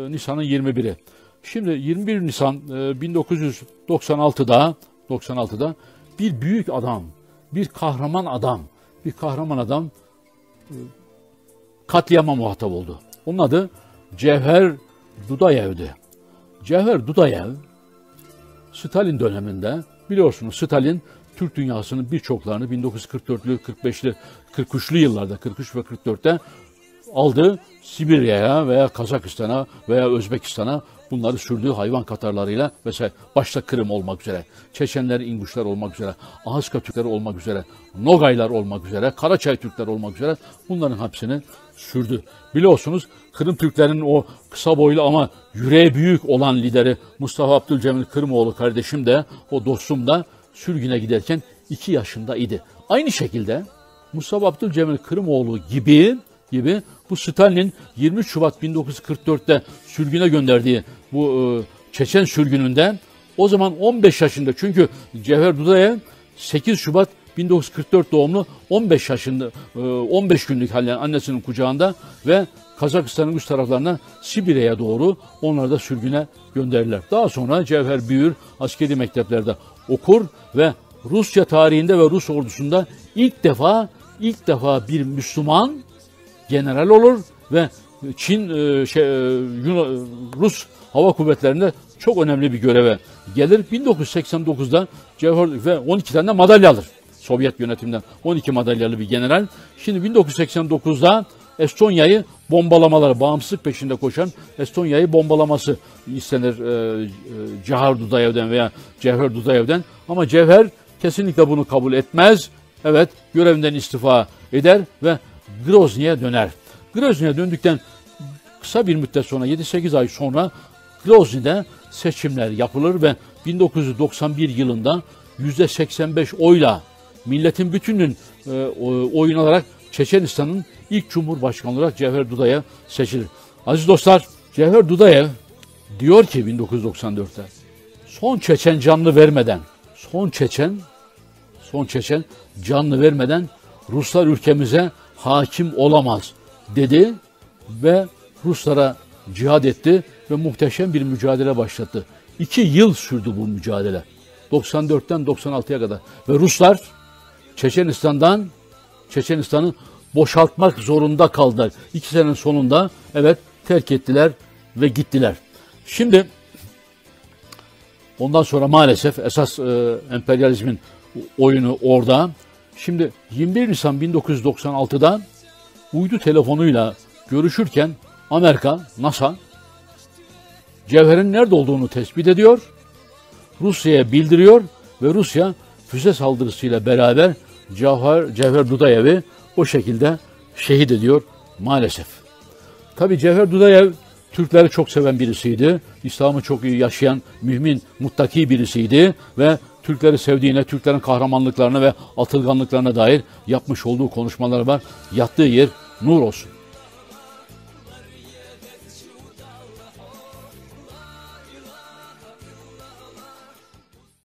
Nisan'ın 21'i. Şimdi 21 Nisan 1996'da bir büyük adam, bir kahraman adam katliama muhatap oldu. Onun adı Cevher Dudayev'di. Cevher Dudayev, Stalin döneminde, biliyorsunuz Stalin Türk dünyasının birçoklarını 1944'lü, 45'li, 43'lü yıllarda, 43 ve 44'te aldı. Sibirya'ya veya Kazakistan'a veya Özbekistan'a bunları sürdüğü hayvan katarlarıyla, mesela başta Kırım olmak üzere, Çeçenler, İnguşlar olmak üzere, Ahıska Türkleri olmak üzere, Nogaylar olmak üzere, Karaçay Türkler olmak üzere bunların hepsini sürdü. Biliyorsunuz Kırım Türklerinin o kısa boylu ama yüreği büyük olan lideri Mustafa Abdülcemil Kırımoğlu kardeşim de, o dostum da sürgüne giderken 2 yaşında idi. Aynı şekilde Mustafa Abdülcemil Kırımoğlu gibi bu Stalin'in 23 Şubat 1944'te sürgüne gönderdiği bu Çeçen sürgününden o zaman 15 yaşında, çünkü Cevher Dudayev 8 Şubat 1944 doğumlu, 15 yaşında, 15 günlük halen annesinin kucağında ve Kazakistan'ın üst taraflarına Sibirya'ya doğru onları da sürgüne gönderirler. Daha sonra Cevher büyür, askeri mekteplerde okur ve Rusya tarihinde ve Rus ordusunda ilk defa bir Müslüman general olur ve Rus Hava Kuvvetleri'nde çok önemli bir göreve gelir. 1989'da Cevher ve 12 tane madalya alır. Sovyet yönetiminden 12 madalyalı bir general. Şimdi 1989'da Estonya'yı bombalamaları, bağımsızlık peşinde koşan Estonya'yı bombalaması istenir Cevher Dudayev'den veya Cevher Dudayev'den. Ama Cevher kesinlikle bunu kabul etmez. Evet, görevinden istifa eder ve Grozny'ye döner. Grozny'ye döndükten kısa bir müddet sonra, 7-8 ay sonra Grozny'de seçimler yapılır ve 1991 yılında %85 oyla, milletin bütününün oyunu alarak Çeçenistan'ın ilk cumhurbaşkanı olarak Cevher Dudayev seçilir. Aziz dostlar, Cevher Dudayev diyor ki 1994'te son Çeçen canlı vermeden Ruslar ülkemize hakim olamaz dedi ve Ruslara cihad etti ve muhteşem bir mücadele başlattı. 2 yıl sürdü bu mücadele. 94'ten 96'ya kadar. Ve Ruslar Çeçenistan'ı boşaltmak zorunda kaldılar. 2 senenin sonunda terk ettiler ve gittiler. Şimdi ondan sonra maalesef esas emperyalizmin oyunu orada. Şimdi 21 Nisan 1996'da uydu telefonuyla görüşürken Amerika, NASA, Cevher'in nerede olduğunu tespit ediyor, Rusya'ya bildiriyor ve Rusya füze saldırısıyla beraber Cevher Dudayev'i o şekilde şehit ediyor maalesef. Tabii Cevher Dudayev Türkleri çok seven birisiydi. İslam'ı çok iyi yaşayan, mümin, muttaki birisiydi ve Türkleri sevdiğine, Türklerin kahramanlıklarına ve atılganlıklarına dair yapmış olduğu konuşmalar var. Yattığı yer nur olsun.